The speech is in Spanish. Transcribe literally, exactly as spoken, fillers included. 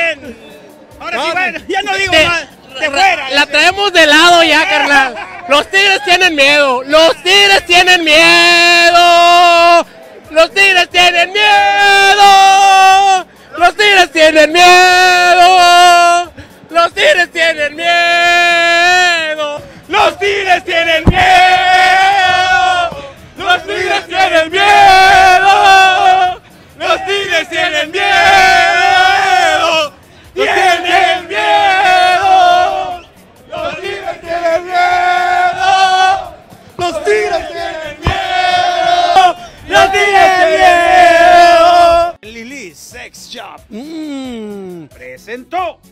bien. Ahora No, sí, bueno, ya no digo de- más. De fuera. La traemos de lado ya, carnal. Los Tigres tienen miedo. Los Tigres tienen miedo. Los Tigres tienen miedo. Los Tigres tienen miedo. Los Tigres tienen miedo. Los Tigres tienen miedo. Los Tigres tienen miedo. Los Tigres tienen miedo. Tienen miedo. Los Tigres tienen miedo. Los Tigres tienen miedo. Los Tigres tienen miedo. Lili Sex Shop Mm. presentó.